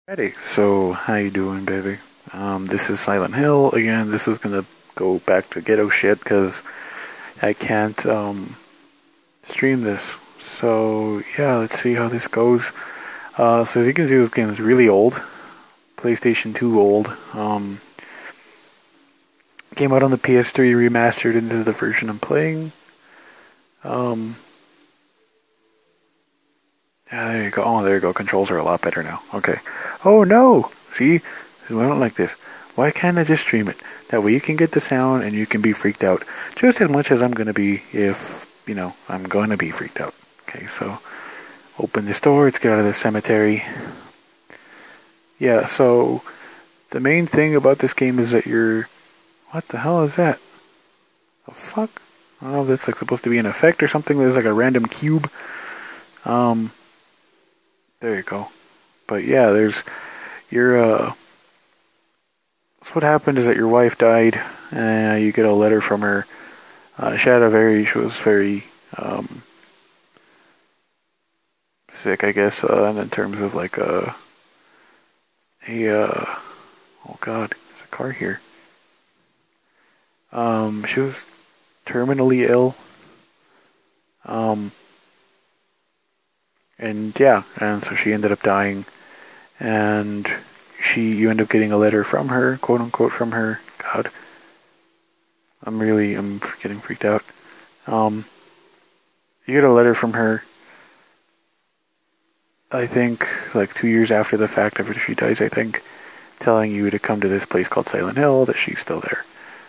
Alrighty, so how you doing, baby? This is Silent Hill. Again, this is gonna go back to ghetto shit because I can't stream this. So yeah, let's see how this goes. So as you can see, this game is really old. PlayStation 2 old. Came out on the PS3 remastered, and this is the version I'm playing. Um, yeah, there you go. Oh, there you go. Controls are a lot better now. Okay. Oh no! See, I don't like this. Why can't I just stream it? That way you can get the sound and you can be freaked out just as much as I'm gonna be if I'm gonna be freaked out. Okay, so open this door. Let's get out of the cemetery. Yeah. So the main thing about this game is that you're. What the hell is that? The fuck? I don't know if that's like supposed to be an effect or something. There's like a random cube. Um, there you go. But yeah, there's your so what happened is that your wife died, and you get a letter from her. She was very sick, I guess, and in terms of like oh god, there's a car here. She was terminally ill. Um, and yeah, and so she ended up dying, and you end up getting a letter from her, quote unquote, from her. God, I'm getting freaked out. Um, you get a letter from her. I think like 2 years after the fact, after she dies, I think, telling you to come to this place called Silent Hill. That she's still there.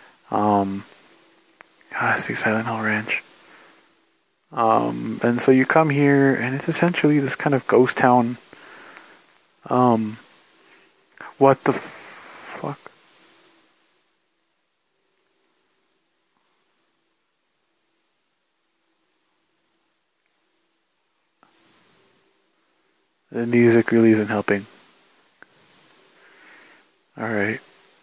I see Silent Hill Ranch. And so you come here, and it's essentially this kind of ghost town. Um, what the fuck? The music really isn't helping. Alright.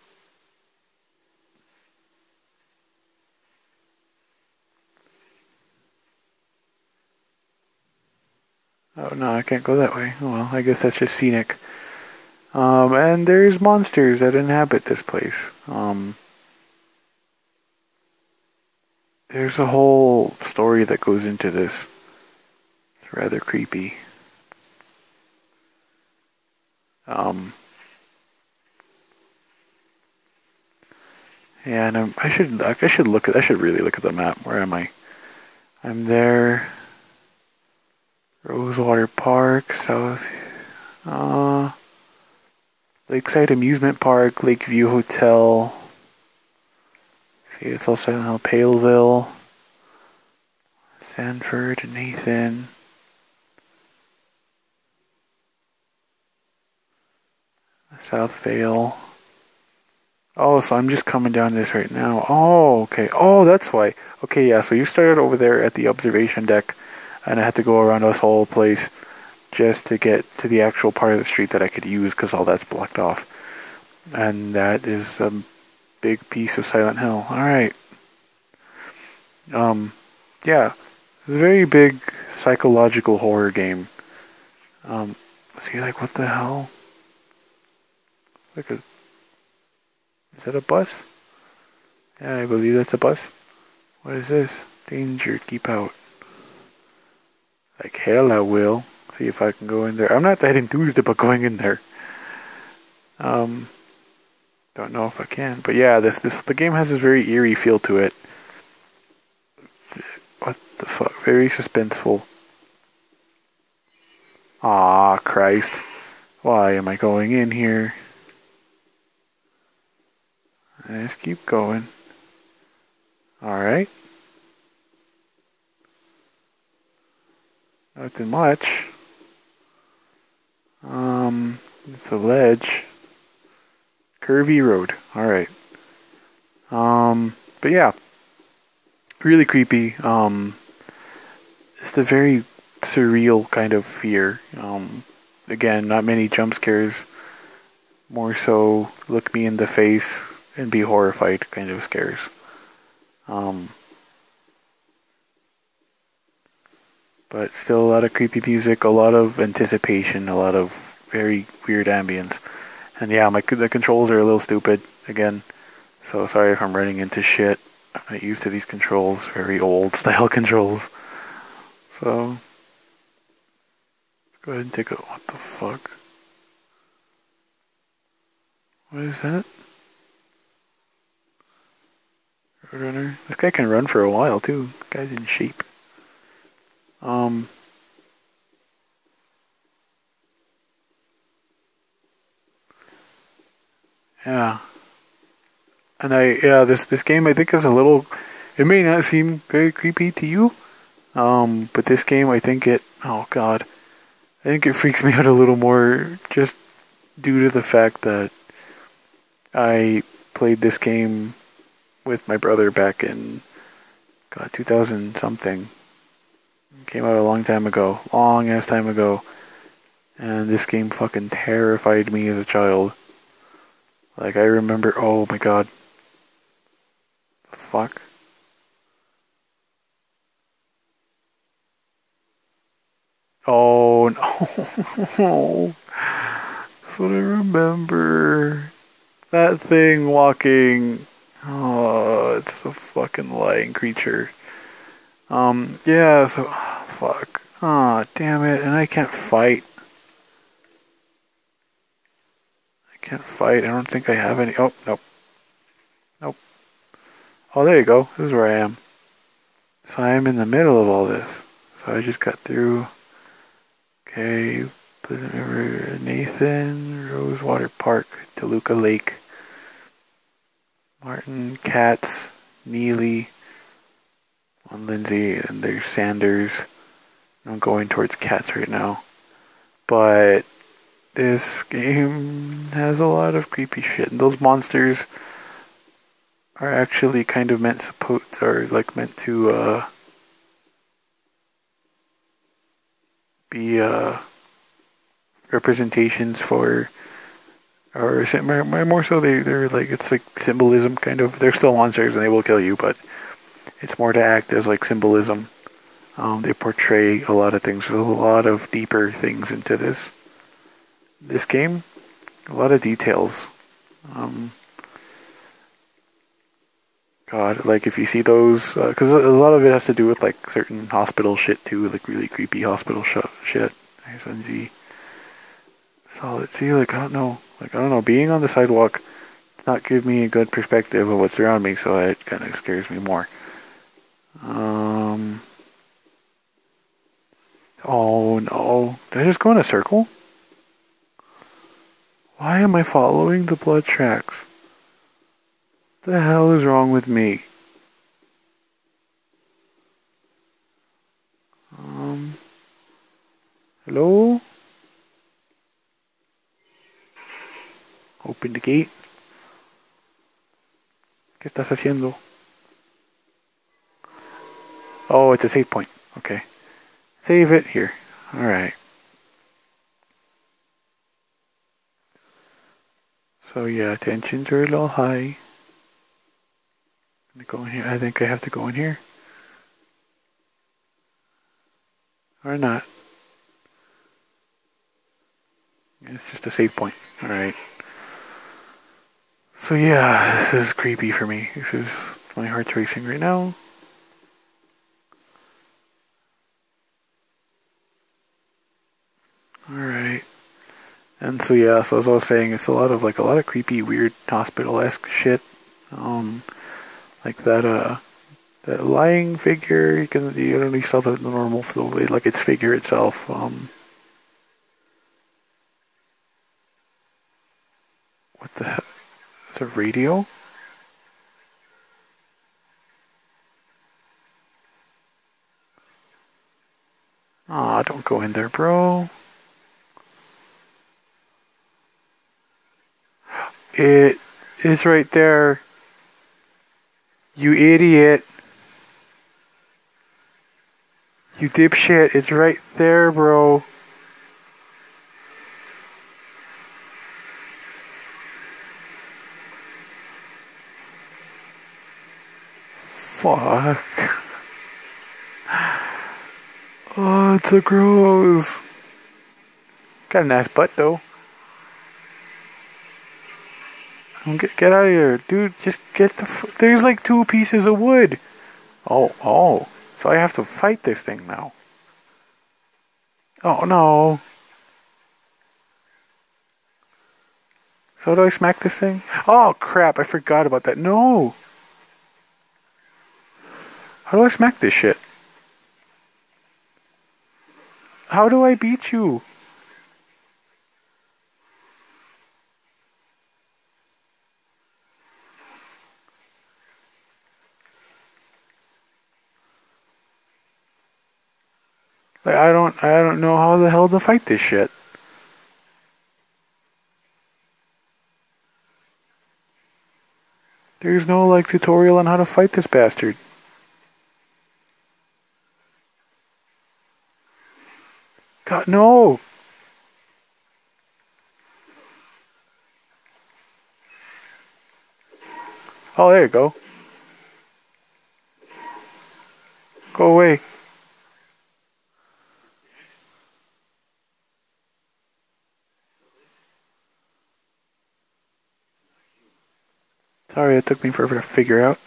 Oh no, I can't go that way. Oh well, I guess that's just scenic. And there's monsters that inhabit this place. There's a whole story that goes into this. It's rather creepy. Um, yeah, and I should really look at the map. Where am I? I'm there. Rosewater Park, South, Lakeside Amusement Park, Lakeview Hotel. See, it's also in Paleville, Sanford, Nathan. South Vale. Oh, so I'm just coming down this right now. Oh, okay. Oh, that's why. Okay, yeah, so you started over there at the observation deck, and I had to go around this whole place just to get to the actual part of the street that I could use because all that's blocked off. And that is a big piece of Silent Hill. Alright. Yeah. It's a very big psychological horror game. See, like, what the hell? Like is that a bus? Yeah, I believe that's a bus. What is this? Danger, keep out. Like hell I will. See if I can go in there. I'm not that enthused about going in there. Don't know if I can. But yeah, the game has this very eerie feel to it. What the fuck? Very suspenseful. Ah, Christ. Why am I going in here? Let's keep going. Alright. Nothing much. It's a ledge. Curvy road. Alright. But yeah. Really creepy. It's a very surreal kind of fear. Again, not many jump scares. More so look me in the face and be horrified kind of scares. But still a lot of creepy music, a lot of anticipation, a lot of very weird ambience. And yeah, the controls are a little stupid again. So sorry if I'm running into shit. I'm not used to these controls, very old style controls. So let's go ahead and take a what the fuck? What is that? Roadrunner. This guy can run for a while too. This guy's in shape. Yeah. And this game I think is a little, it may not seem very creepy to you, but this game oh god, I think it freaks me out a little more just due to the fact that I played this game with my brother back in, god, 2000 something. It came out a long ass time ago, and this game fucking terrified me as a child. Like I remember, oh my god. Fuck. Oh no. That's what I remember. That thing walking. Oh, it's a fucking lying creature. Yeah, so fuck. Ah, oh, damn it. And I can't fight. I don't think I have any. Oh, nope. Nope. Oh, there you go. This is where I am. So I am in the middle of all this. So I just got through. Okay, Pleasant River, Nathan, Rosewater Park, Toluca Lake, Martin, Katz, Neely, on Lindsay, and there's Sanders. I'm going towards Katz right now. But this game has a lot of creepy shit. And those monsters are actually kind of meant to be representations for, or more so they're like, it's like symbolism kind of. They're still monsters and they will kill you, but it's more to act as like symbolism. They portray a lot of things. There's a lot of deeper things into this game. A lot of details. God, like if you see those, because a lot of it has to do with like certain hospital shit too, like really creepy hospital shit. SNZ. Solid. See, like I don't know. Being on the sidewalk does not give me a good perspective of what's around me, so it kind of scares me more. Oh no! Did I just go in a circle? Why am I following the blood tracks? What the hell is wrong with me? Hello? Open the gate. ¿Qué estás haciendo? Oh, it's a save point. Okay. Save it here. Alright. So yeah, tensions are a little high. I'm gonna go in here. I think I have to go in here. Or not. It's just a save point. Alright. So yeah, this is creepy for me. My heart's racing right now. Alright. And so yeah, so as I was saying, it's a lot of creepy, weird hospital-esque shit. Like that lying figure, you don't really saw the normal like its figure itself. What the heck? It's a radio? Aw, don't go in there, bro. It is right there. You idiot. You dipshit. It's right there, bro. Fuck. Oh, it's so gross. Got a nice butt though. Get out of here, dude. Just get there's like 2 pieces of wood. Oh. So I have to fight this thing now. Oh no. So do I smack this thing? Oh crap, I forgot about that. No. How do I smack this shit? How do I beat you? Like I don't know how the hell to fight this shit. There's no like tutorial on how to fight this bastard. God, no. Oh, there you go. Go away. Sorry, it took me forever to figure out.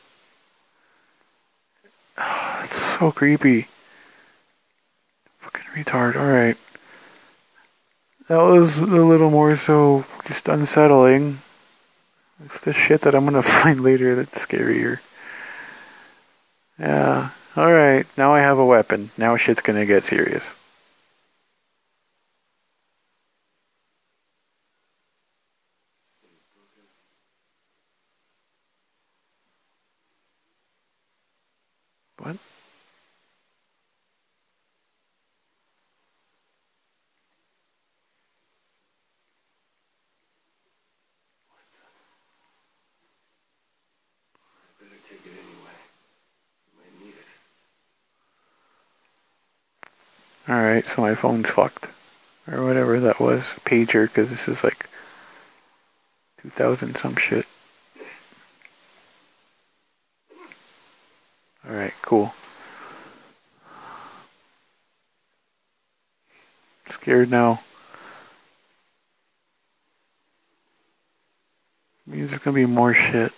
It's so creepy. Fucking retard. Alright. That was a little more so just unsettling. It's the shit that I'm gonna find later that's scarier. Yeah. Alright, now I have a weapon. Now shit's gonna get serious. What? Alright, so my phone's fucked. Or whatever that was. Pager, because this is like 2000 some shit. Alright, cool. Scared now. Means there's gonna be more shit.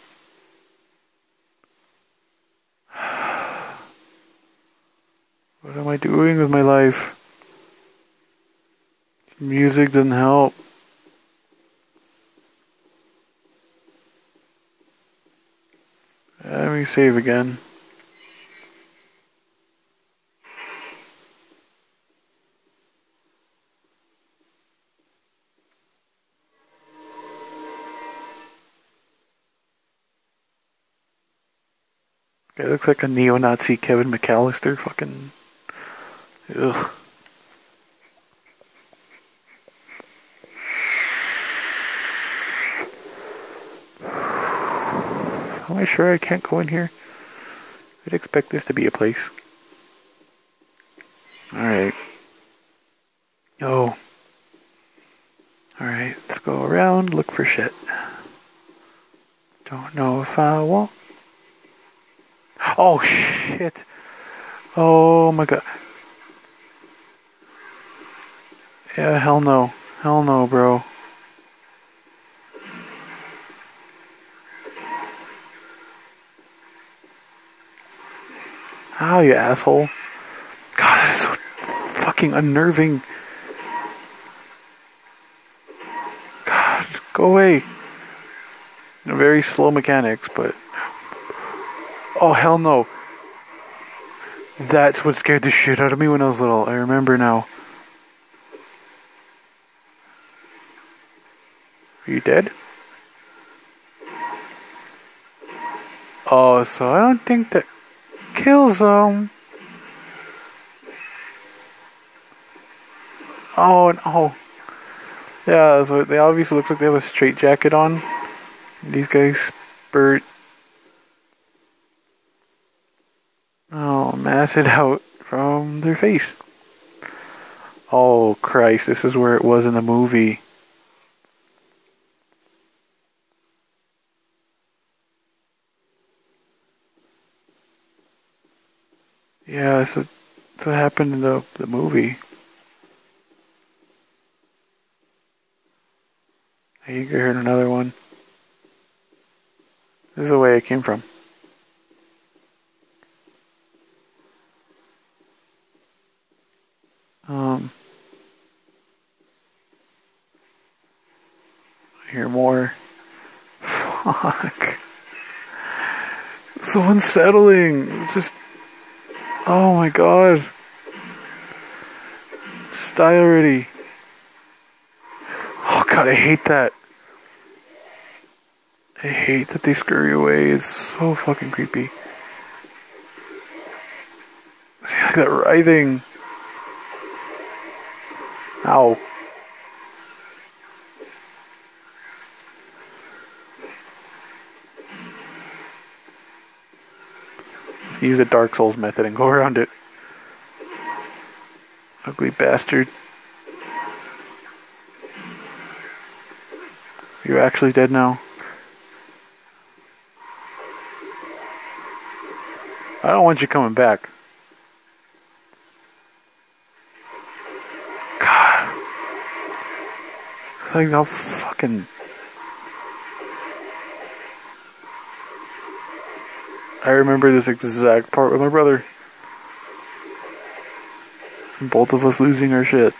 What am I doing with my life? Music doesn't help. Let me save again. Guy looks like a neo-Nazi Kevin McAllister. Fucking. Ugh. Am I sure I can't go in here? I'd expect this to be a place. Alright. Oh. Alright, let's go around, look for shit. Don't know if I won't. Oh shit. Oh my god. Yeah, hell no. Hell no, bro. Ow, you asshole. God, that is so fucking unnerving. God, go away. Very slow mechanics, but... Oh, hell no. That's what scared the shit out of me when I was little. I remember now. Are you dead? Oh, so I don't think that kills them. Oh, no. Yeah, so they obviously looks like they have a straight jacket on. These guys spurt. Oh, mass it out from their face. Oh, Christ, this is where it was in the movie. Yeah, that's what happened in the movie. You heard another one. This is the way it came from. I hear more. Fuck. So unsettling. It's just. Oh my god. Just die already. Oh god, I hate that. I hate that they scurry away. It's so fucking creepy. See, like that writhing. Ow. Use a Dark Souls method and go around it. Ugly bastard. You're actually dead now. I don't want you coming back. God. Like how fucking... I remember this exact part with my brother. Both of us losing our shit.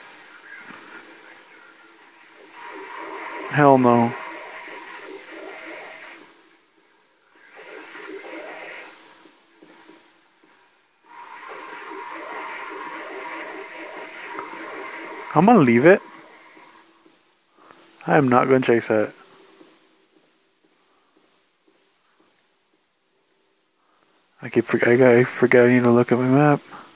Hell no. I'm gonna leave it. I am not gonna chase that. I keep forgetting to look at my map.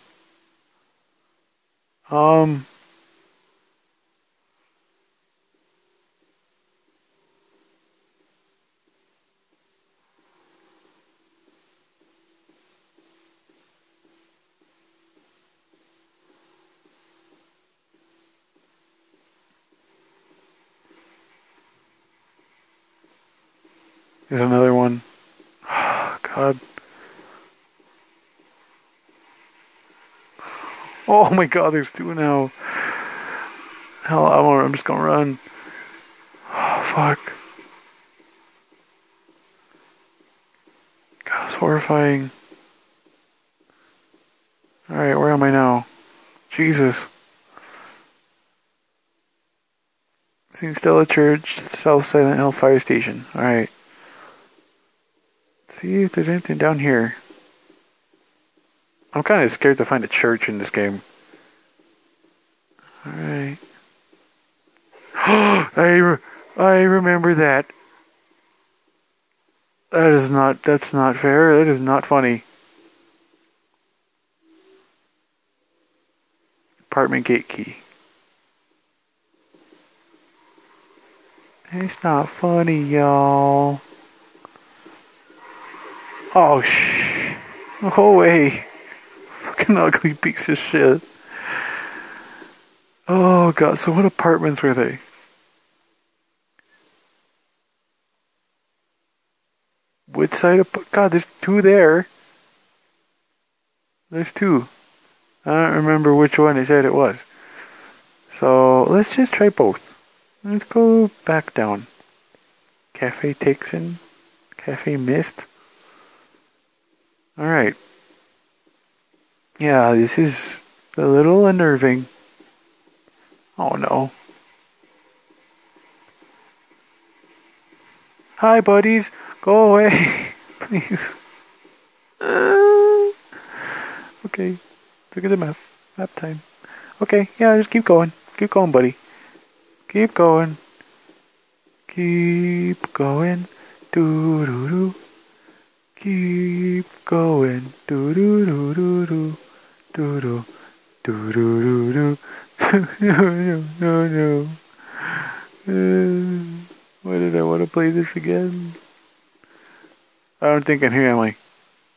There's another one. Oh, God. Oh my god, there's two now. Hell, I'm just gonna run. Oh, fuck. God, it's horrifying. Alright, where am I now? Jesus. Seems still a church, South Silent Hill Fire Station. Alright. See if there's anything down here. I'm kind of scared to find a church in this game. Alright. I remember that. That's not fair. That is not funny. Apartment gate key. It's not funny, y'all. Oh, Go away. Fucking ugly piece of shit. Oh, God. So what apartments were they? Woodside? God, there's two there. There's two. I don't remember which one they said it was. So, let's just try both. Let's go back down. Cafe Texan. Cafe Mist. Alright. Yeah, this is a little unnerving. Oh no. Hi, buddies. Go away. Please. Okay. Look at the map. Map time. Okay, yeah, just keep going. Keep going, buddy. Keep going. Keep going. Doo-doo-doo. Keep going. Doo-doo-doo-doo-doo. Doo-doo. Doo-doo-doo-doo. No. Why did I want to play this again? I don't think I'm here, am I?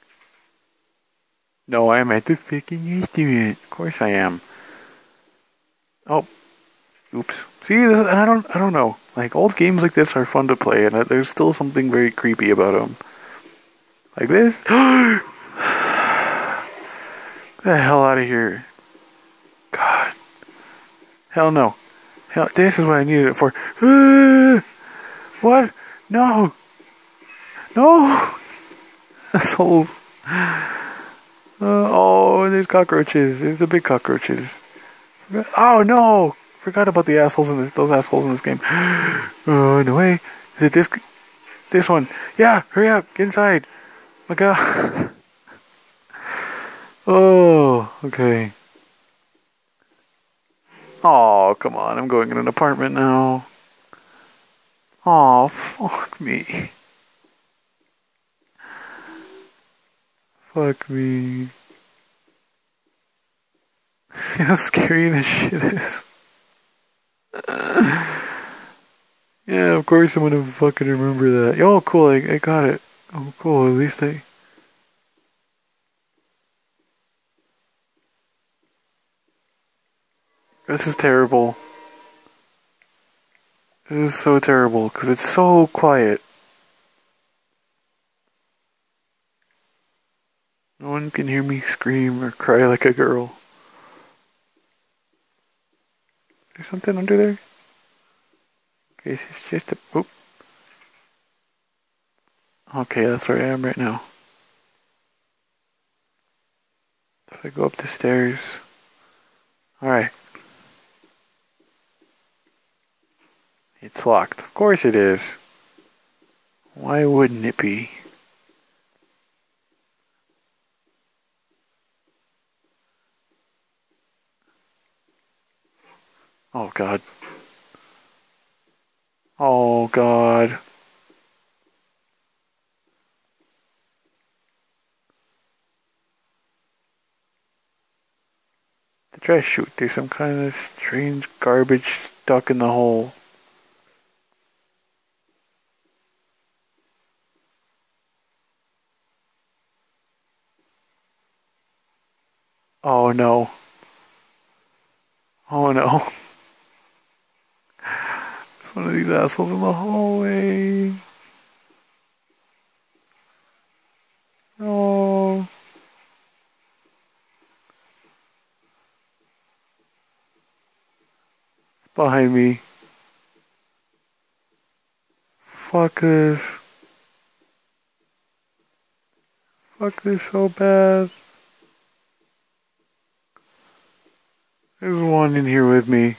No, I'm at the freaking instrument. Of course I am. Oh. Oops. See, I don't know. Like, old games like this are fun to play, and there's still something very creepy about them. Like this. Get the hell out of here. God. Hell no. Hell, this is what I needed it for. What? No! No! Assholes. Oh, there's cockroaches. There's the big cockroaches. Oh no! Forgot about the assholes in this. Those assholes in this game. Oh no way! Is it this one? Yeah! Hurry up! Get inside! My God! Oh, okay. Oh, come on! I'm going in an apartment now. Oh, fuck me! Fuck me! See how scary this shit is. Yeah, of course I'm gonna fucking remember that. Oh, cool, I got it. Oh, cool, at least I... This is terrible. This is so terrible, because it's so quiet. No one can hear me scream or cry like a girl. There's something under there? Okay, it's just a... Oop. Okay, that's where I am right now. If I go up the stairs... Alright. It's locked. Of course it is. Why wouldn't it be? Oh God. Oh God. The trash chute. There's some kind of strange garbage stuck in the hole. Oh no. Oh no. It's one of these assholes in the hallway. Oh. Behind me. Fuck this. Fuck this so bad. There's one in here with me.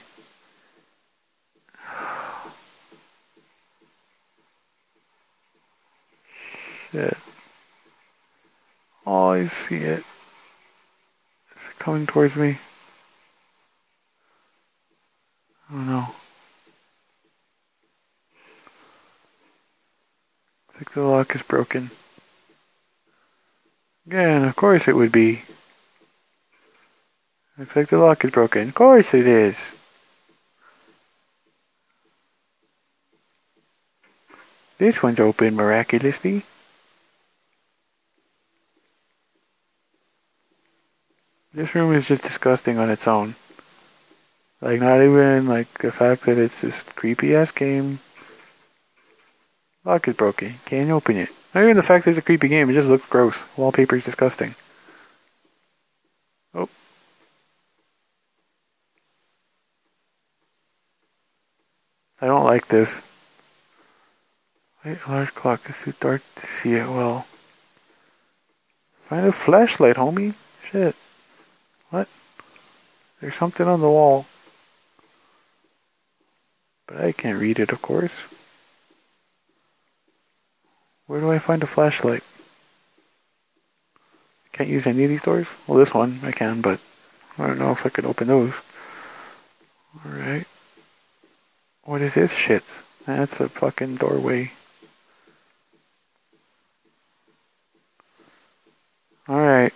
Shit. Oh, I see it. Is it coming towards me? Oh no. I think the lock is broken. Again, of course it would be. Looks like the lock is broken. Of course it is. This one's open miraculously. This room is just disgusting on its own. Like, not even, like, the fact that it's this creepy-ass game. Lock is broken. Can't open it. Not even the fact that it's a creepy game. It just looks gross. Wallpaper is disgusting. Oh. I don't like this. Wait, a large clock. It's too dark to see it well. Find a flashlight, homie. Shit. What? There's something on the wall. But I can't read it, of course. Where do I find a flashlight? Can't use any of these doors? Well, this one I can, but I don't know if I could open those. Alright. What is this shit? That's a fucking doorway. Alright.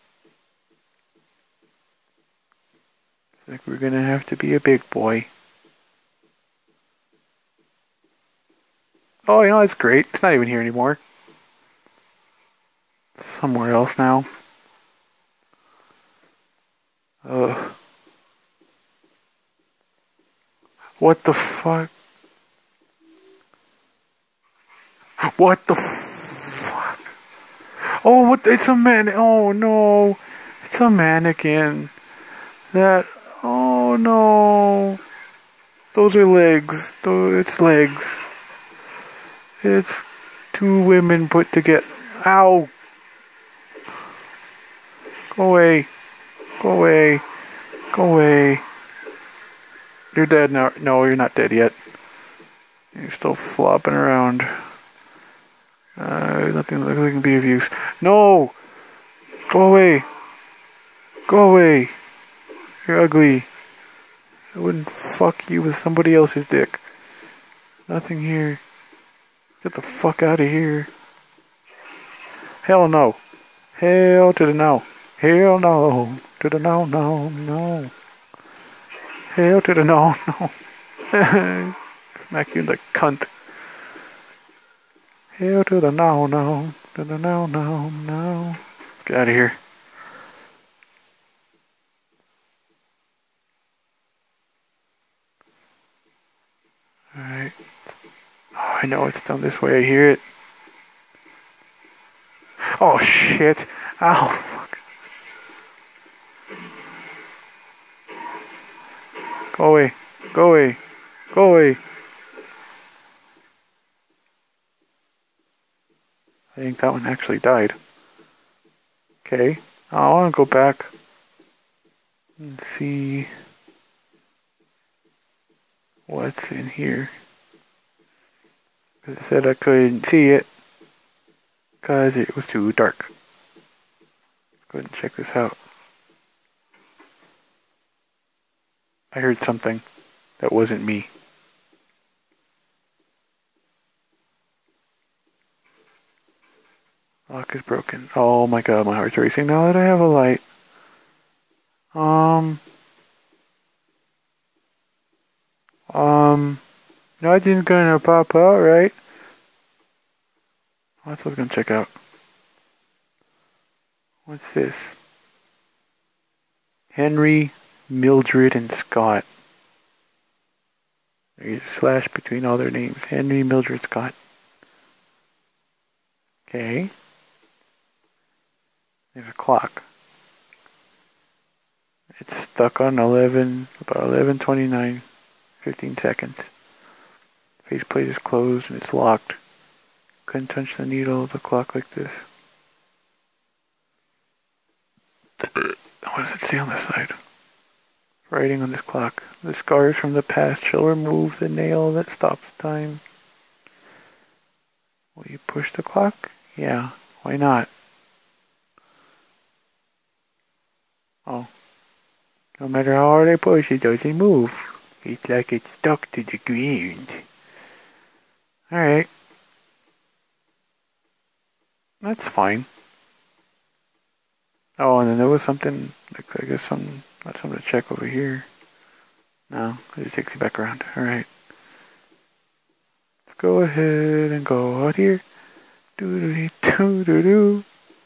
Looks like we're gonna have to be a big boy. Oh, you know, it's great. It's not even here anymore. Somewhere else now. Ugh. What the fuck? What the fuck? Oh, what? It's a man. Oh no. It's a mannequin. That. Oh no. Those are legs. It's legs. It's two women put together. Ow! Go away. Go away. Go away. You're dead now. No, you're not dead yet. You're still flopping around. Nothing looks like it can be of use. No! Go away. Go away. You're ugly. I wouldn't fuck you with somebody else's dick. Nothing here. Get the fuck out of here. Hell no. Hell to the no. Hell no. To the no, no, no. Hell to the no, no. Smack you in the cunt. Hell to the no, no. To the no, no, no. Let's get out of here. Alright. Oh, I know it's down this way. I hear it. Oh, shit. Ow. Fuck. Go away. Go away. Go away. I think that one actually died. Okay. I want to go back and see what's in here. Because I said I couldn't see it because it was too dark. Let's go ahead and check this out. I heard something that wasn't me. Lock is broken. Oh my god, my heart's racing now that I have a light. Nothing's gonna pop out, right? That's what I was gonna check out. What's this? Henry, Mildred, and Scott. There's a slash between all their names. Henry, Mildred, Scott. Okay. There's a clock. It's stuck on about 11:29, 15 seconds. Faceplate is closed and it's locked. Couldn't touch the needle of the clock like this. What does it say on the side? Writing on this clock. The scars from the past shall remove the nail that stops time. Will you push the clock? Yeah, why not? Oh. No matter how hard I push, it doesn't move. It's like it's stuck to the ground. Alright. That's fine. Oh, and then there was something, like, I guess something to check over here. No, it takes you back around. Alright. Let's go ahead and go out here. Doo-doo-doo-doo-doo.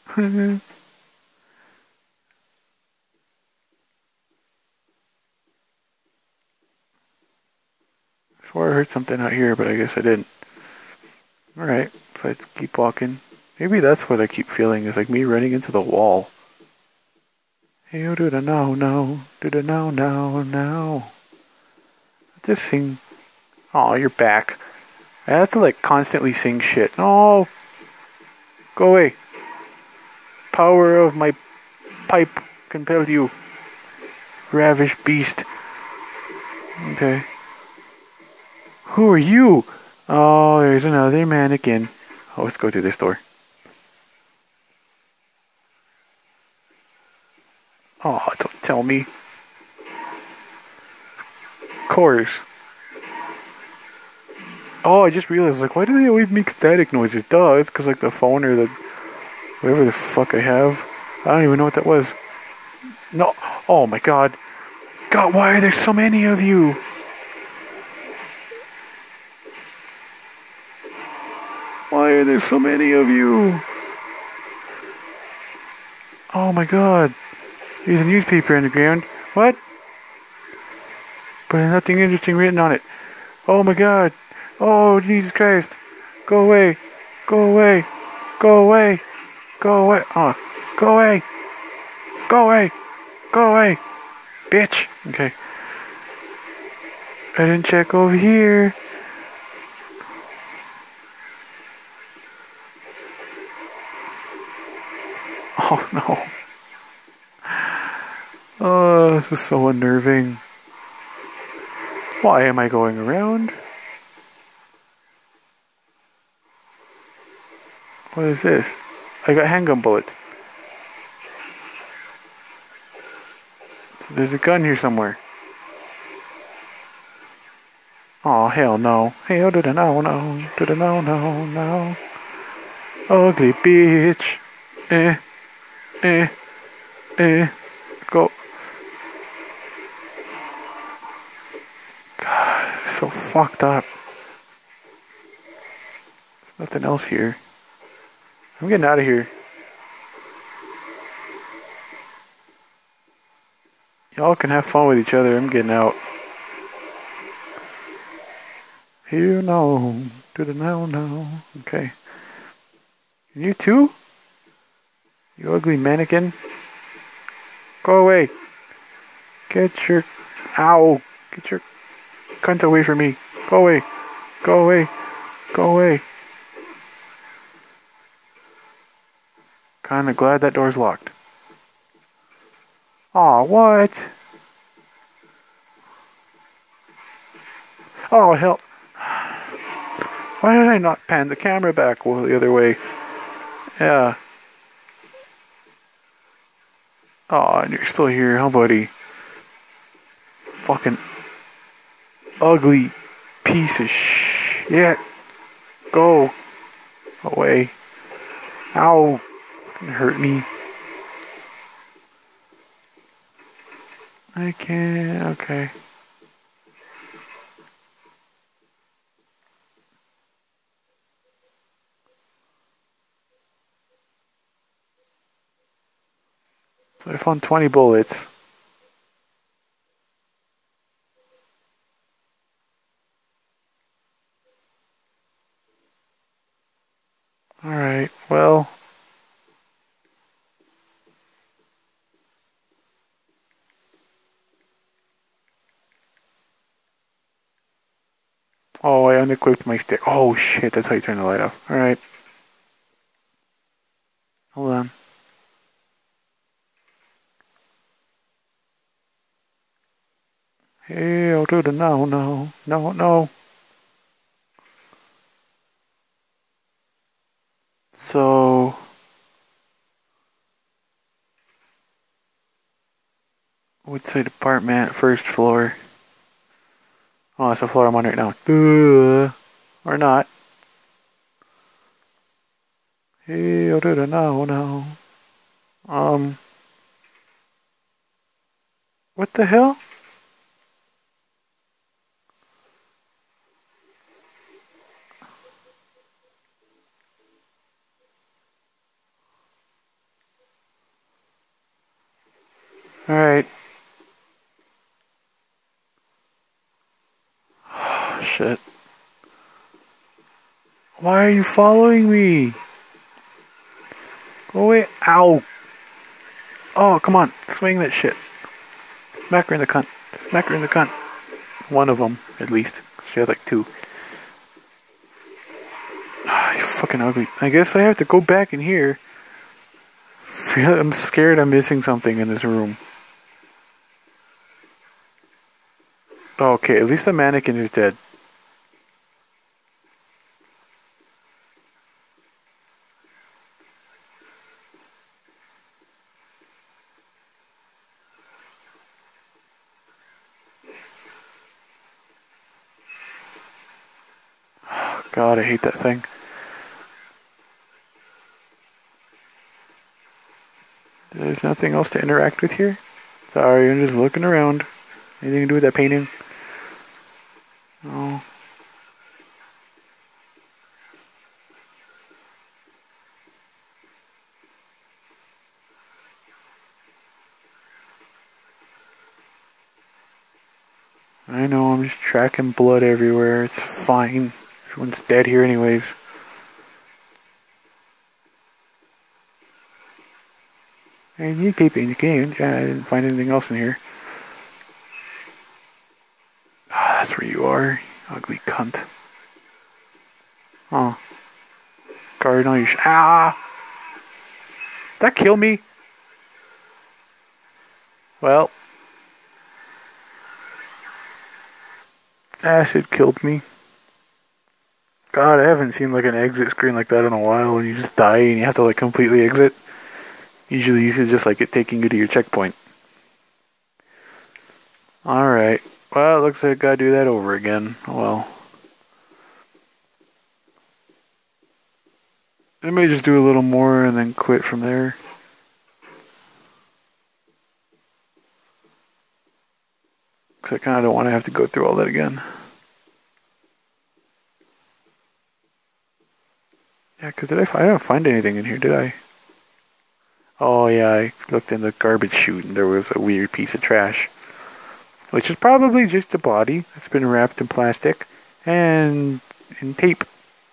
I swore I heard something out here, but I guess I didn't. Alright, so let's keep walking. Maybe that's what I keep feeling, is like me running into the wall. Hey, do the now, do the now. Just sing. Oh, you're back. I have to like constantly sing shit. Oh, go away. Power of my pipe compelled you. Ravish beast. Okay. Who are you? Oh, there's another mannequin. Oh, let's go to this door. Oh, don't tell me. Of course. Oh, I just realized, like, why do they always make static noises? Duh, it's because, like, the phone or the... whatever the fuck I have. I don't even know what that was. No. Oh, my God. God, why are there so many of you? Why are there so many of you? Oh, my God. There's a newspaper on the ground. What? But there's nothing interesting written on it. Oh, my God. Oh, Jesus Christ. Go away. Go away. Go away. Go away. Oh, go away. Go away. Go away. Bitch. Okay. I didn't check over here. Oh no. Oh, this is so unnerving. Why am I going around? What is this? I got handgun bullets. So there's a gun here somewhere. Oh, hell no. Hell to the no, no. To the no, no, no. Ugly bitch. Eh. Go. God, it's so fucked up. There's nothing else here. I'm getting out of here. Y'all can have fun with each other. I'm getting out. Here, no. To the no, no. Okay. You too? You ugly mannequin. Go away. Get your... Ow. Get your cunt away from me. Go away. Go away. Go away. Kinda glad that door's locked. Aw, what? Oh, hell. Why did I not pan the camera back the other way? Yeah. Oh, and you're still here, huh, buddy? Fucking ugly piece of shit. Go away. Ow. It hurt me. I can't. Okay. So I found 20 bullets. Alright, well. Oh, I unequipped my stick. Oh shit, that's how you turn the light off. Alright. Hold on. Hey, I'll do the no, no. No, no. So... Woodside apartment, first floor. Oh, that's the floor I'm on right now. Or not. Hey, I'll do the no, no. What the hell? Alright. Oh, shit. Why are you following me? Go away. Ow. Oh, come on. Swing that shit. Smack her in the cunt. Smack her in the cunt. One of them, at least. She has like two. Ah, you fucking ugly. I guess I have to go back in here. I'm scared I'm missing something in this room. Okay, at least the mannequin is dead. God, I hate that thing. There's nothing else to interact with here? Sorry, I'm just looking around. Anything to do with that painting? Oh. I know, I'm just tracking blood everywhere. It's fine. Everyone's dead here anyways. And you keep in the game. I didn't find anything else in here. Ah, that's where you are, you ugly cunt. Oh. Cardinal, you ah! that kill me? Well, acid killed me. God, I haven't seen like an exit screen like that in a while when you just die and you have to like completely exit. Usually you should just like it taking you to your checkpoint. Alright. Well, it looks like I gotta do that over again. Well. I may just do a little more and then quit from there. Because I kind of don't want to have to go through all that again. Yeah, because I didn't find anything in here, did I? Oh yeah, I looked in the garbage chute and there was a weird piece of trash. Which is probably just a body that's been wrapped in plastic and in tape.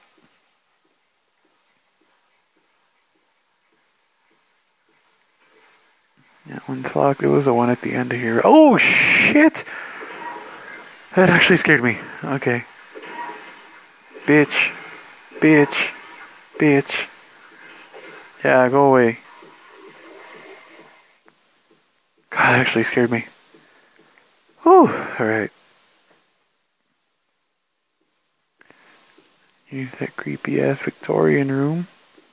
That one's locked. There was the one at the end of here. Oh shit! That actually scared me. Okay. Bitch. Bitch. Bitch. Yeah, go away. God, that actually scared me. Whew. Alright. Use that creepy ass Victorian room.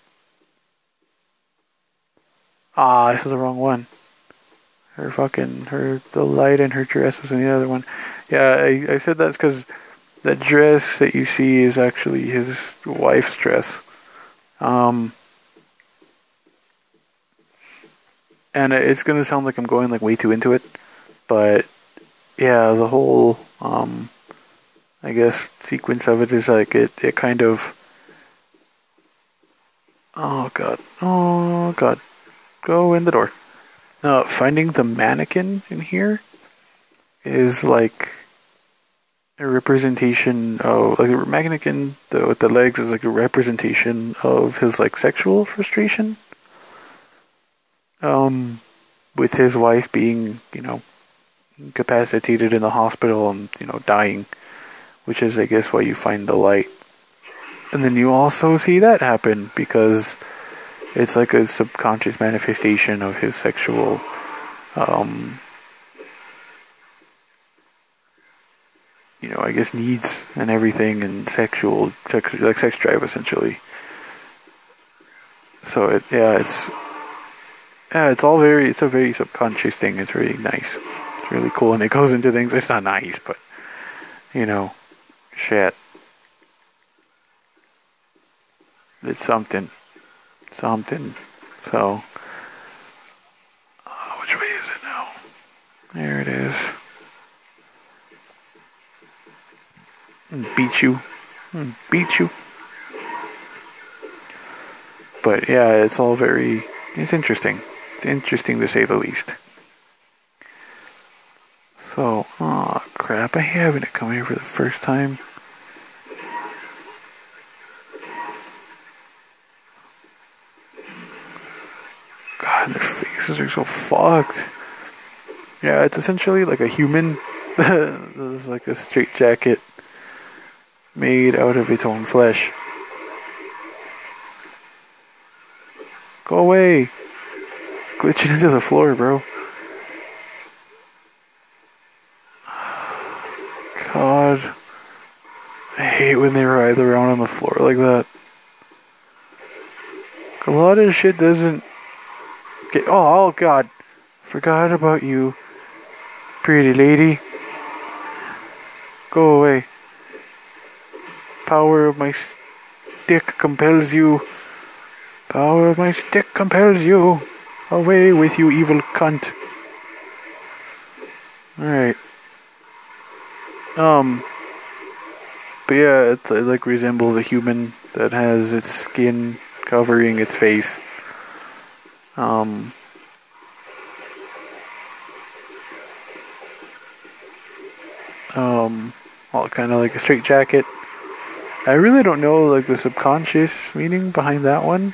Ah, this is the wrong one. The light in her dress was in the other one. Yeah, I said that's because the dress that you see is actually his wife's dress. And it's gonna sound like I'm going like way too into it, but yeah, the whole I guess sequence of it is like it kind of. Oh god, go in the door. Finding the mannequin in here is like a representation of like a mannequin with the legs is like a representation of his like sexual frustration. With his wife being, incapacitated in the hospital and, dying, which is I guess why you find the light. And then you also see that happen because it's like a subconscious manifestation of his sexual, I guess needs and everything, and sex drive essentially. So it's a very subconscious thing. It's really nice. It's really cool, and it goes into things. It's not nice, but shit. It's something. So, which way is it now? There it is. Beat you. But yeah, it's interesting. It's interesting to say the least. So, crap, I haven't come here for the first time. God, their faces are so fucked. Yeah, it's essentially like a human. There's like a straitjacket made out of its own flesh. Go away. Glitching into the floor, bro. God. I hate when they ride around on the floor like that. A lot of shit doesn't get... Oh, God. Forgot about you. Pretty lady. Go away. Power of my stick compels you. Power of my stick compels you. Away with you, evil cunt. Alright. But yeah, it like resembles a human that has its skin covering its face. Well, kind of like a straitjacket. I really don't know like the subconscious meaning behind that one.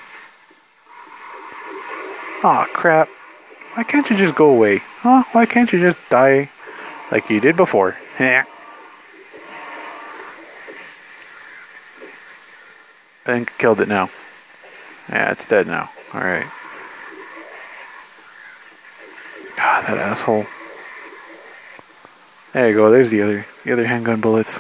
Aw, crap. Why can't you just go away? Huh? Why can't you just die like you did before? Yeah. I think I killed it now. Yeah, it's dead now. Alright. Ah, that asshole. There you go. There's the other handgun bullets.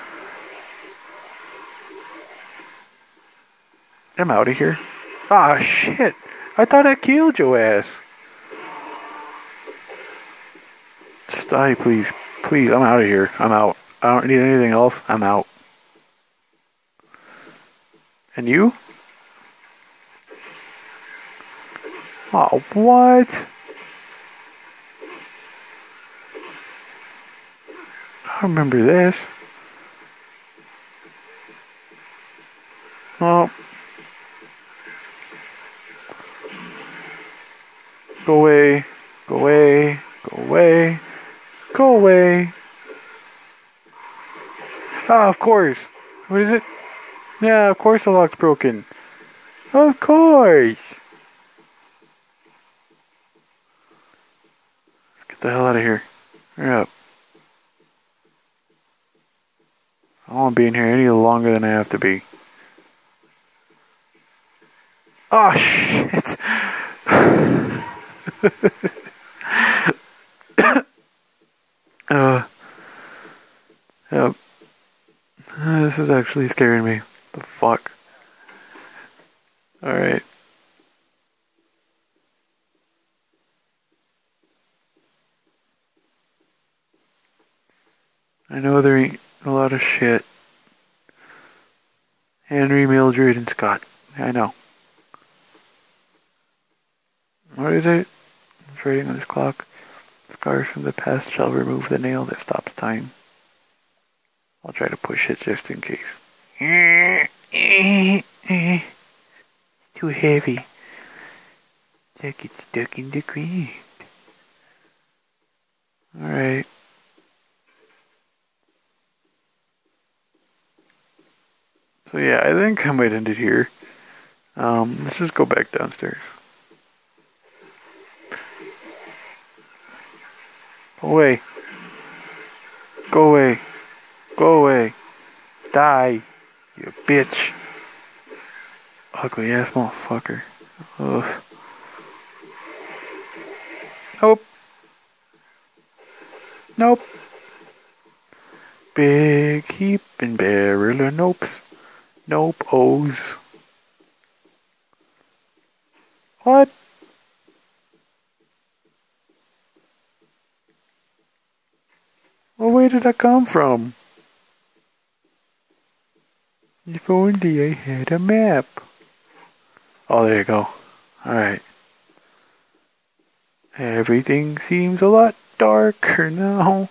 I'm out of here. Ah, shit. I thought I killed your ass. Just die, please. Please, I'm out of here. I'm out. I don't need anything else. I'm out. And you? Oh, what? I remember this. Oh. Go away. Go away. Go away. Go away. Ah, of course. What is it? Yeah, of course the lock's broken. Of course. Let's get the hell out of here. Hurry up. I don't want to be in here any longer than I have to be. Oh, shit. Yep. This is actually scaring me. The fuck? Alright. I know there ain't a lot of shit. Henry, Mildred, and Scott. I know. What is it? It's writing on this clock. Scars from the past shall remove the nail that stops time. I'll try to push it just in case. Too heavy. Like it's stuck in the ground. Alright. So yeah, I think I might end it here. Let's just go back downstairs. Go away. Go away. Go away. Die, you bitch. Ugly ass motherfucker. Ugh. Nope. Nope. Big heap and barrel of nopes. Nope O's. What? Well, where did that come from? If only I had a map. Oh, there you go. Alright. Everything seems a lot darker now.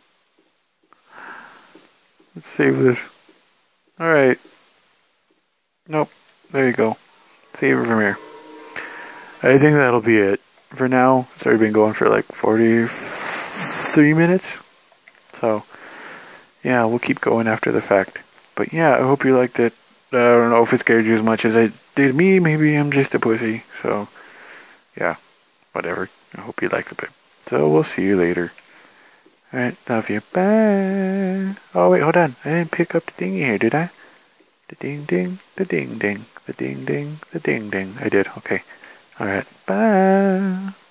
Let's save this. Alright. Nope. There you go. Save it from here. I think that'll be it. For now, it's already been going for like 43 minutes. So, yeah, we'll keep going after the fact. But yeah, I hope you liked it. I don't know if it scared you as much as it did me. Maybe I'm just a pussy. So, yeah, whatever. I hope you liked it. So, we'll see you later. Alright, love you. Bye. Oh, wait, hold on. I didn't pick up the thingy here, did I? The ding ding, the ding ding, the ding ding, the ding ding. I did, okay. Alright, bye.